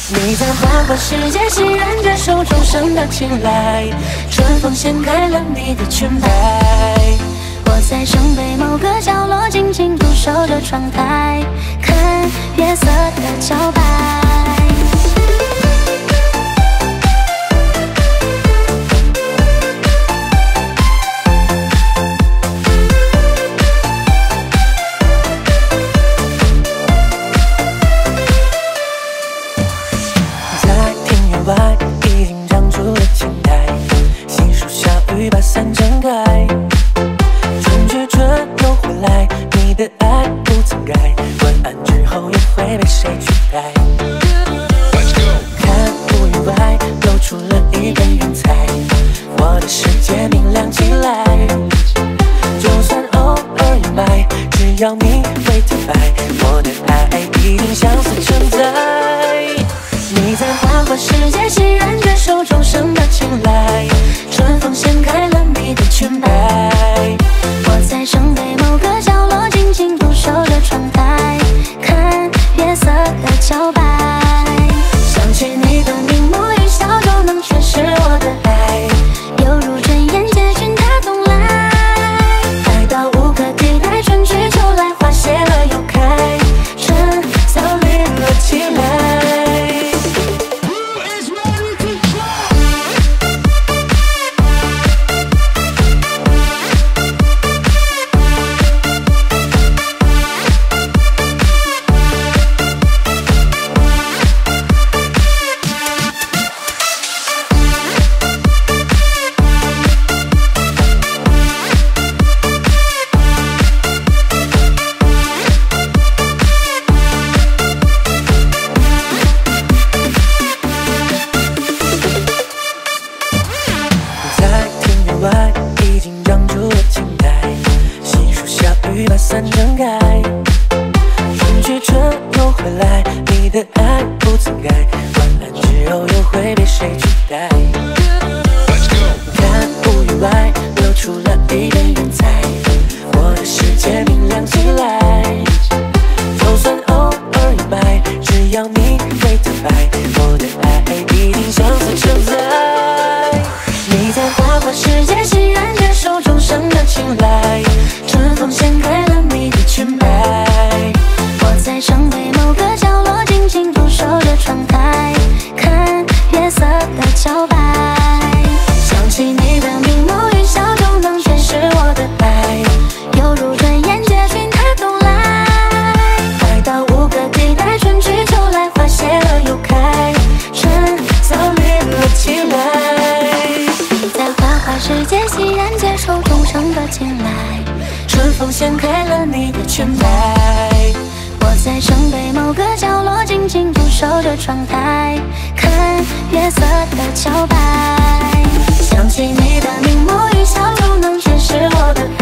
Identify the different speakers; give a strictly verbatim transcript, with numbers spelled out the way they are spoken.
Speaker 1: 你在花花世界欣然接受众生的青睐，春风掀开了你的裙摆。
Speaker 2: 我在城北某个角落静静独守着窗台，看月色的皎白。
Speaker 1: 在庭院外已经长出了青苔，细数小雨把伞撑开。春去春又回来，你的爱不曾改，晚安之后又会被谁取代？看乌云外露出了一片云彩，我的世界明亮起来。就算偶尔阴霾，只要你会坦白，我的爱一定相似承载。你在花花世界欣然接受众生的青睐，春风掀开了你的裙摆。
Speaker 2: 我在城北某个角落静静独守着窗台，看月色的皎白。
Speaker 1: 想起你的明目一笑就能诠释我的爱，
Speaker 2: 犹如春燕接讯它东来，
Speaker 1: 爱到无可替代，春去秋来，花谢了又开，春早绿了起来。已经长出了青苔，细数小雨把伞撑开。春去春又回来，你的爱不曾改，晚安之后又会被谁取代？看乌云外露出了一片云彩，我的世界明亮起来。就算偶尔阴霾，只要你会坦白，我的爱一定相似承载。你在花花世界欣然接受众生的青睐，春风掀开了你的裙摆。
Speaker 2: 我在城北某个角落静静独守着窗台，看月色的皎白。
Speaker 1: 想起你的明目一笑就能诠释我的爱，
Speaker 2: 犹如春燕接讯它东来，
Speaker 1: 爱到无可替代，春去秋来，花谢了又开，春早绿了起来。
Speaker 2: 在花花世界欣然接受众生的青睐，
Speaker 1: 春风掀开了你的裙摆。
Speaker 2: 我在城北某个角落静静独守着窗台，看月色的皎白。
Speaker 1: 想起你的明目一笑就能诠释我的